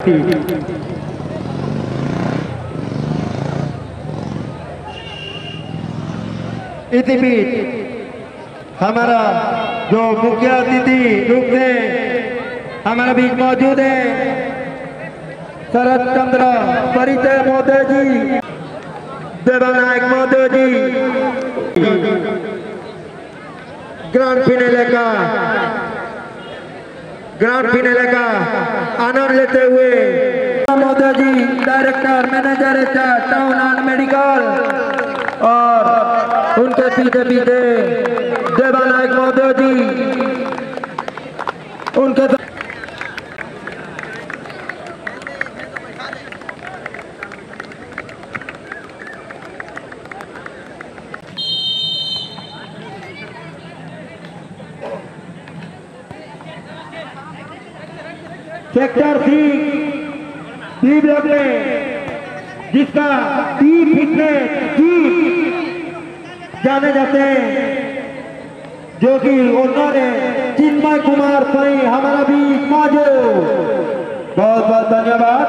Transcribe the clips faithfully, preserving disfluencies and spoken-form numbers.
इसी बीच हमारा जो मुख्य अतिथि रूप में हमारे बीच मौजूद है शरद चंद्र परिचय महोदय जी, देवानायक महोदय जी ग्रांड फिनाले का ग्रांड फिनाले का आनंद लेते हुए महोदय जी director manager town and medical और उनके पीछे पीछे देवानायक महोदय जी उनके सेक्टर सी टी ब्लॉक में जिसका टी फिटनेस टी जाने जाते हैं, जो कि उन्होंने चिन्मय कुमार साई हमारा भी मौजूद, बहुत बहुत धन्यवाद।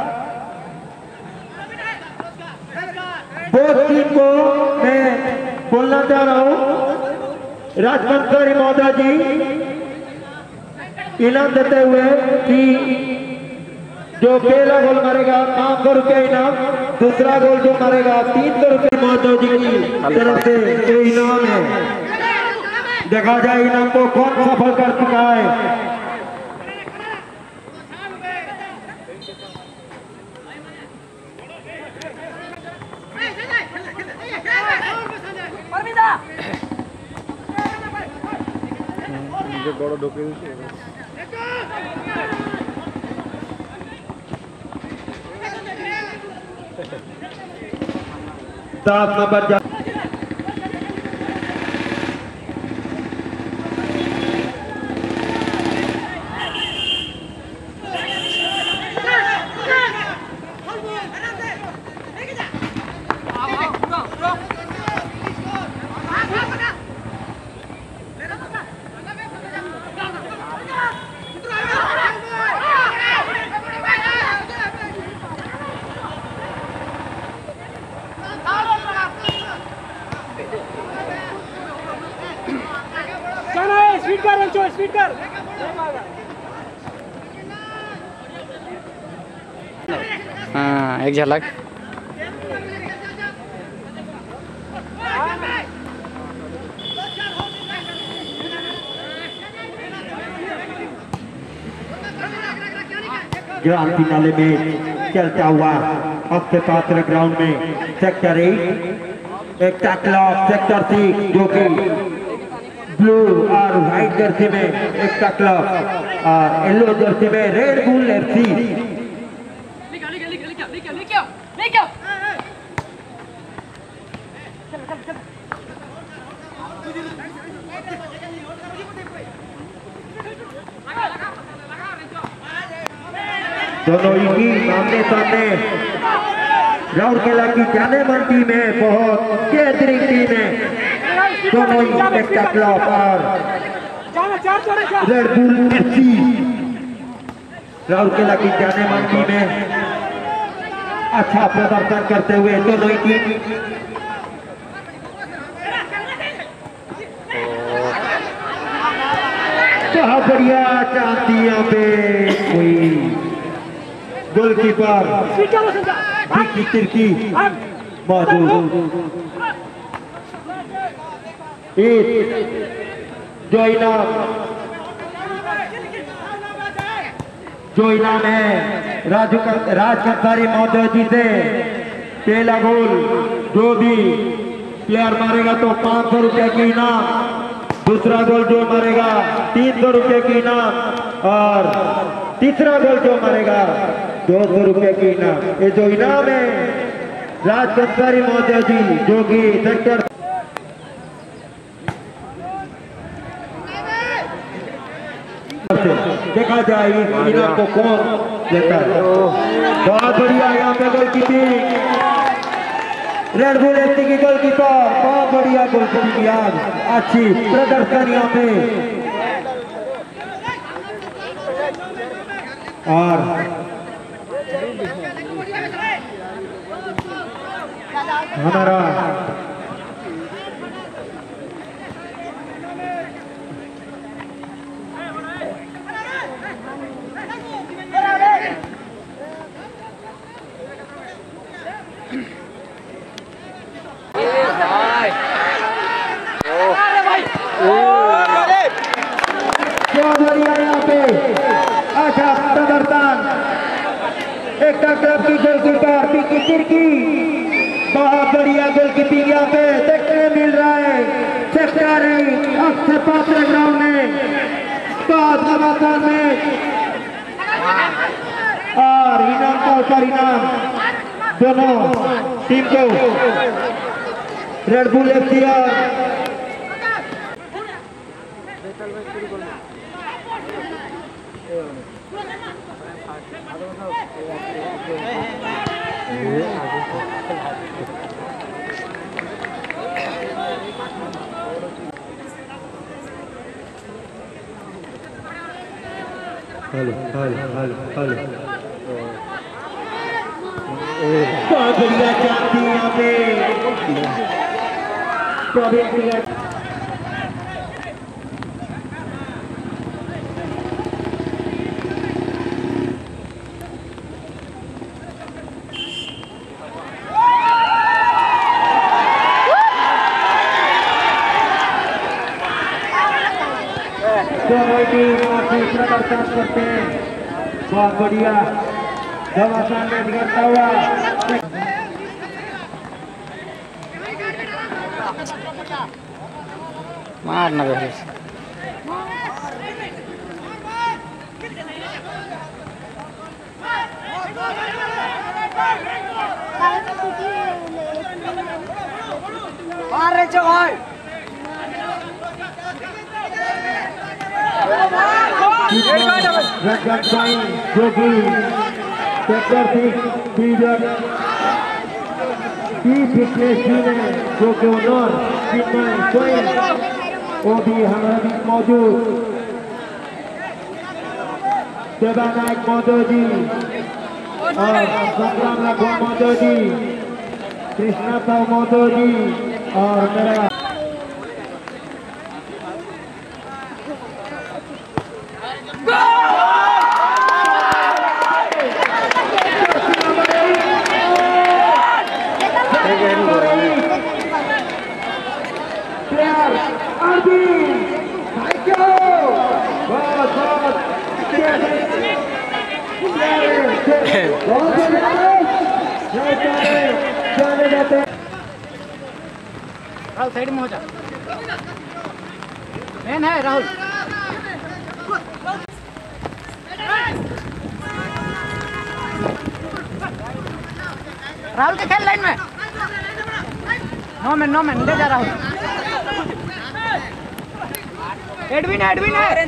बोर्ड टीम को मैं बोलना चाह रहा हूँ, राजकंसरी महोदय जी इनाम देते हुए कि जो पहला गोल मारेगा पाँच सौ रुपये इनाम, दूसरा गोल जो मारेगा तीन सौ रुपये महोदय जी की तरफ से ये इनाम है। देखा जाए इनाम को कौन सफल कर चुका है। बड़ा ढोके सात नंबर जा हाँ एक झलक ग्रांड फिनाले में चलता हुआ अक्षय पात्र ग्राउंड में सेक्टर एट एक टैकल ऑफ सेक्टर सिक्स जो कि ब्लू और व्हाइट जर्सी में एक टैकल और येलो जर्सी में रेड बुल एफसी। दोनों ही टीम आमने सामने राउरकेला की जाने मन टीम है, बहुत बेहतरीन टीम है। दोनों ही एक टैकल और रेड बुल एफसी राउरकेला की जाने मन टीम है। अच्छा प्रदर्शन करते हुए दोनों ही टीम बहुत बढ़िया चांदियों पे कोई गोलकीपर की तिरकी मौजूद। जो इनाम जो इनाम है राजू राजकंसारी महोदय जी से पहला गोल जो भी प्लेयर मारेगा तो पाँच सौ रुपये की इनाम, दूसरा गोल जो मारेगा तीन सौ रुपये की इनाम और तीसरा गोल जो मारेगा दो सौ रुपये की इनाम। ये जो इनाम है राजकंसारी महोदय जी जो कि सेक्टर देखा जाए इनाम को कौन लेता है। बहुत बढ़िया यहाँ पे गोलकीपिंग रेड बुल एफसी की गोलकीपर, बहुत बढ़िया गोलकीपिंग याद अच्छी प्रदर्शन यहाँ पे। और हमारा यहाँ पे अच्छा प्रदर्शन एक तरफ की गोलकीपर पीकी तिरकी बहुत बढ़िया गोलकीपिंग यहाँ पे देखने मिल रहा है सेक्टरी अक्षर पात्र ग्राउंड में बहुत लगातार में और इनाम का ऊपर इनाम दोनों टीम को Red Bull FC hello hello hello hello बहुत बढ़िया चांदी यहाँ पे प्रवीण प्रदर्शन करते हैं बहुत बढ़िया घमासान में बिगड़ता हुआ मारना बेहतर मार रहे चो भाई जो कि सेक्टर सिक्स जो कि ओनर वो भी हमारे बीच मौजूद देवा नायक महोदय जी और संग्राम राघव महोदय जी कृष्णा साहु महोदय जी और मेरा राहुल साइड में हो जा मैन है राहुल राहुल के खेल लाइन में नो मैन नो मैन ले जा राहुल एडविन एडविन है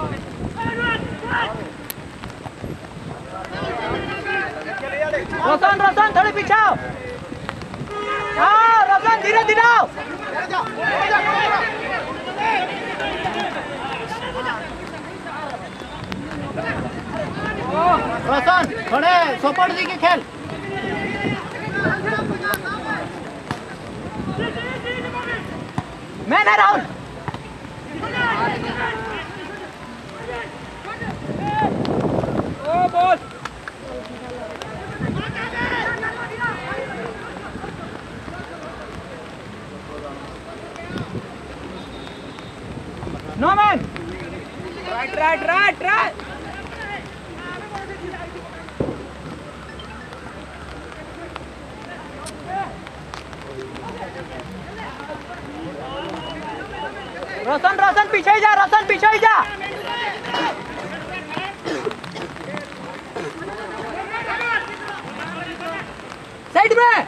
रोशन रोशन थोड़ी पीछे आओ हाँ रोशन धीरे धीरे आओ रोशन थोड़े सपोर्ट दी के खेल मैं ना Rahul oh ball no man right right right right Roshan Roshan पीछे ही जा रोशन पीछे ही जा साइड में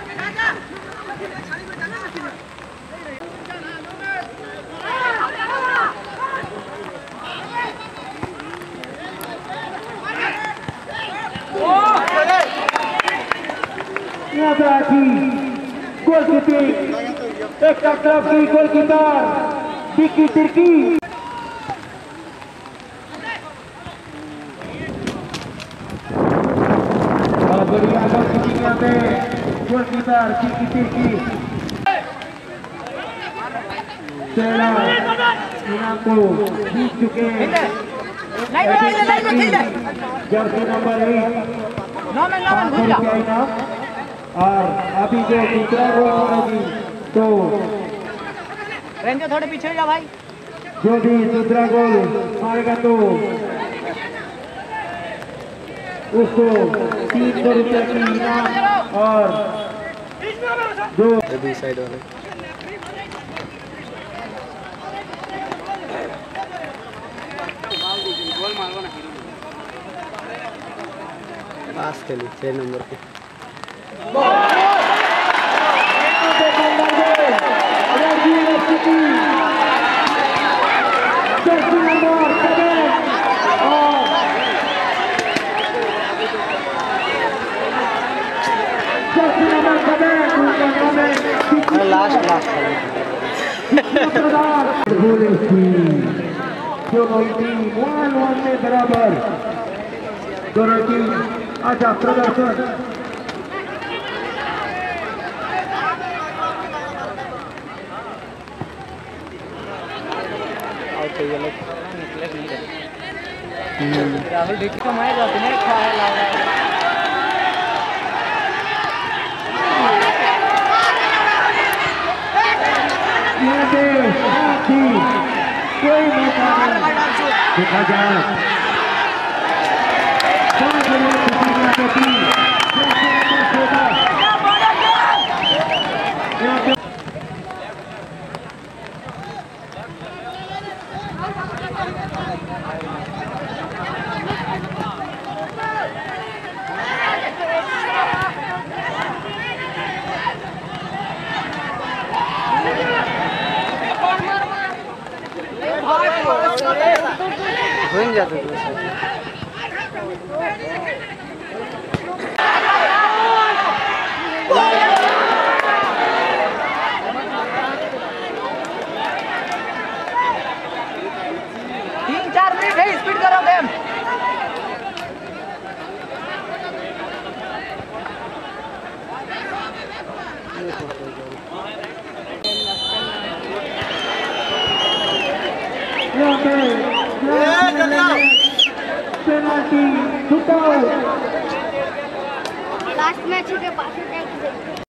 यहाँ पे आती गोलकीपिंग एक तरफ की गोलकीपर पीकी तिरकी बहुत बढ़िया गोलकीपिंग यहाँ पे गोलकीपर की की चला इनाम को जीत चुके जर्सी नंबर एक पाँच सौ रुपया इनाम। और अभी जो दूसरा गोल मारेगी तो रेंजो थोड़े पीछे जा भाई। जो भी दूसरा गोल मारेगा तो उसको तीन सौ रुपया की इनाम। और जो साइड वाले पास के लिए छह नंबर पे लास्ट लास्ट जो वन वन में बराबर दोनों टीम अच्छा प्रदर्शन राहुल डिक्की को मारे जाते हैं खाया ला रहा है। यहाँ पे कोई मौका नहीं देखा जाए हो जाते तीन चार मिनट है, स्पीड करो गेम। पेनाल्टी लास्ट मैच के पास